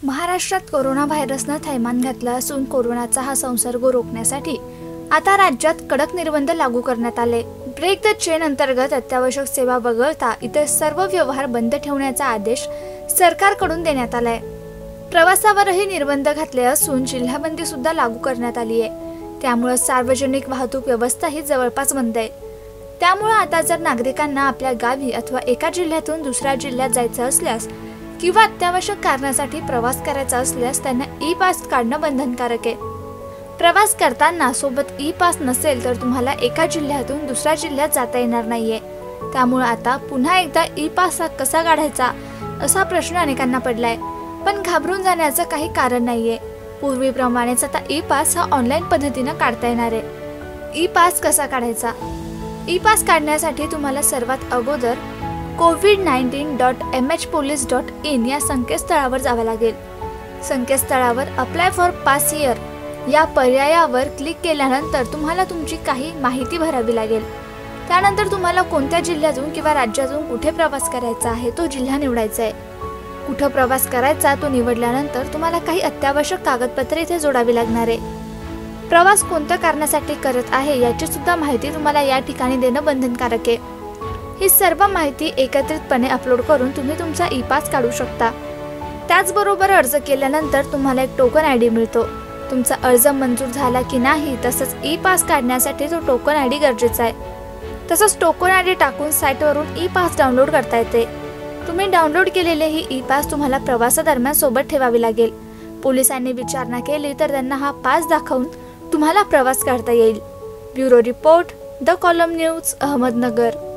महाराष्ट्रात कोरोना व्हायरसनं थैमान घातलं असून कोरोनाचा हा संसर्ग रोखण्यासाठी आता राज्यात कडक निर्बंध लागू करण्यात आले। ब्रेक द चेन अंतर्गत अत्यावश्यक सेवा वगळता इतर सर्व व्यवहार बंद ठेवण्याचा आदेश सरकारकडून देण्यात आलाय। प्रवासावरही निर्बंध घातले असून जिल्हाबंदी सुद्धा लागू करण्यात आली आहे। त्यामुळे सार्वजनिक वाहतूक व्यवस्था ही जवळपास बंद आहे। त्यामुळे आता जर नागरिकांना आपल्या गावी अथवा एका जिल्ह्यातून दुसऱ्या जिल्ह्यात जायचं असल्यास किंवा अत्यावश्यक कारणासाठी प्रवास करायचा असल्यास त्यांना ई पास काढणं बंधनकारक आहे। प्रवास करताना सोबत ई पास नसेल तर तुम्हाला एका जिल्ह्यातून दुसऱ्या जिल्ह्यात जाता येणार नाहीये। त्यामुळे आता पुन्हा एकदा ई पास कसा काढायचा असा प्रश्न अनेकांना पडलाय, पण घाबरून जाण्याचं काही कारण नाहीये। पूर्वीप्रमाणेच आता ई पास हा ऑनलाईन पद्धतीने काढता येणार आहे। ई पास कसा काढायचा? ई पास काढण्यासाठी तुम्हाला सर्वात अगोदर covid19.mhpolice.in या संकेतस्थळावर जावे लागेल। संकेतस्थळावर अप्लाय फॉर पास हिअर या पर्यायावर क्लिक केल्यानंतर तुम्हाला तुमची काही माहिती भरावी लागेल। त्यानंतर तुम्हाला कोणत्या जिल्ह्यातून किंवा राज्यातून कुठे प्रवास करायचा आहे तो जिल्हा निवडायचा आहे। कुठे प्रवास करायचा तो निवडल्यानंतर तुम्हाला काही अत्यावश्यक कागदपत्रे इथे जोडावी लागणार आहे। प्रवास कोणत्या कारणासाठी करत आहे याची सुद्धा माहिती तुम्हाला या ठिकाणी देणं बंधनकारक आहे। ही सर्व माहिती एकत्रितपणे अपलोड करून तुम्ही तुमचा ई पास काढू शकता। त्याचबरोबर अर्ज केल्यानंतर तुम्हाला एक टोकन आयडी मिळतो। तुमचा अर्ज मंजूर झाला की नाही तसंच ई पास काढण्यासाठी तो टोकन आयडी गरजेचा आहे। तसंच टोकन आयडी टाकून साईटवरून ई पास डाउनलोड करता येते। तुम्ही डाउनलोड केलेले ही ई पास तुम्हाला प्रवासादरम्यान सोबत ठेवावी लागेल। पोलिसांनी विचारणा केली तर त्यांना हा पास दाखवून तुम्हाला प्रवास करता येईल। Bureau report, the column news, Ahmednagar.